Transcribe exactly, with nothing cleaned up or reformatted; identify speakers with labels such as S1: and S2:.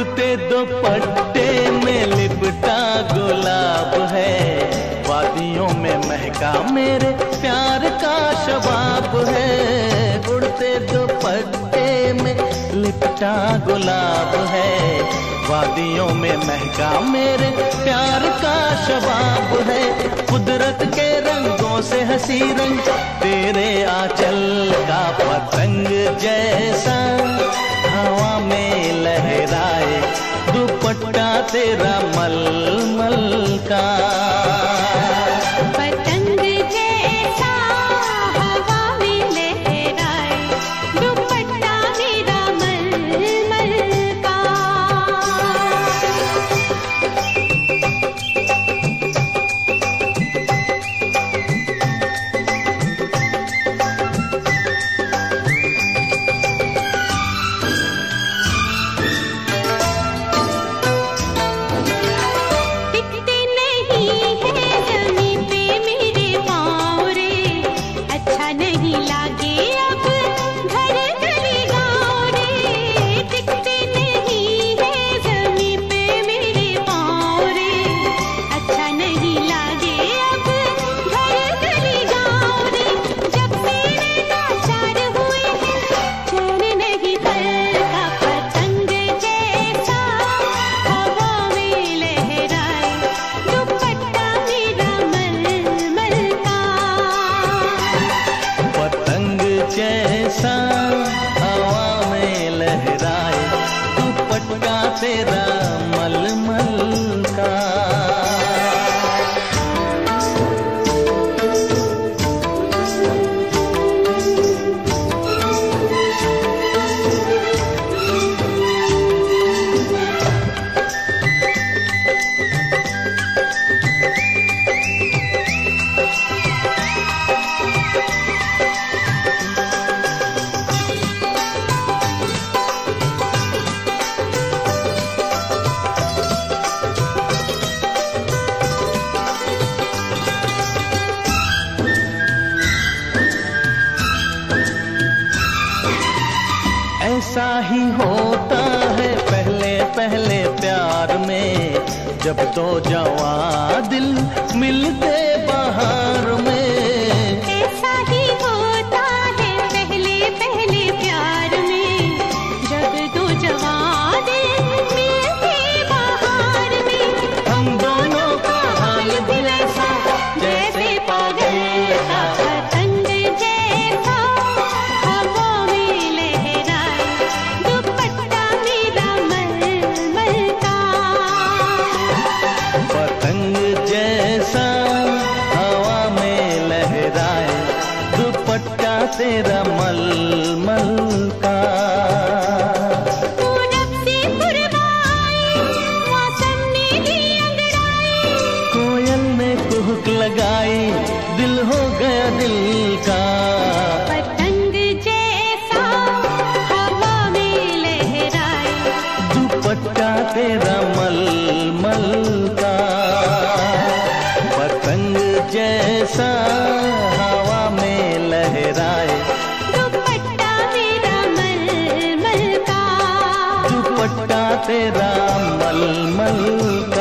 S1: उड़ते दुपट्टे में लिपटा गुलाब है, वादियों में महका मेरे प्यार का शबाब है। उड़ते दुपट्टे में लिपटा गुलाब है, वादियों में महका मेरे प्यार का शबाब है। कुदरत के रंगों से हंसी रंग तेरे आंचल का पतंग जैसा हवा में लहराए, दुपट्टा तेरा मलमल का।
S2: पतंग जैसा हवा में लहराए, दुपट्टा तेरा मलमल का।
S1: जैसा हवा में लहराए, दुपट्टा तेरा मलमल का। ऐसा ही होता है पहले पहले प्यार में, जब दो जवां दिल मिलते बहार में।
S2: ऐसा ही होता है पहले पहले प्यार में, जब दो जवां दिल मिलते बहार में।
S1: हम दोनों का हाल दिल ऐसा जैसे पागल का
S2: पतंग जैसा हवा में लहराए, दुपट्टा मेरा मलमल का।
S1: पतंग जैसा हवा में लहराए, दुपट्टा तेरा मलमल का।
S2: पूरब से पुरवाई, मौसम ने दी अंगड़ाई,
S1: कोयल ने कुहक लगाई, दिल हो गया दिल का।
S2: पतंग जैसा हवा में लहराए,
S1: दुपट्टा तेरा मलमल का। पतंग जैसा हवा में लहराए,
S2: दुपट्टा मेरा मलमल का।
S1: दुपट्टा तेरा मलमल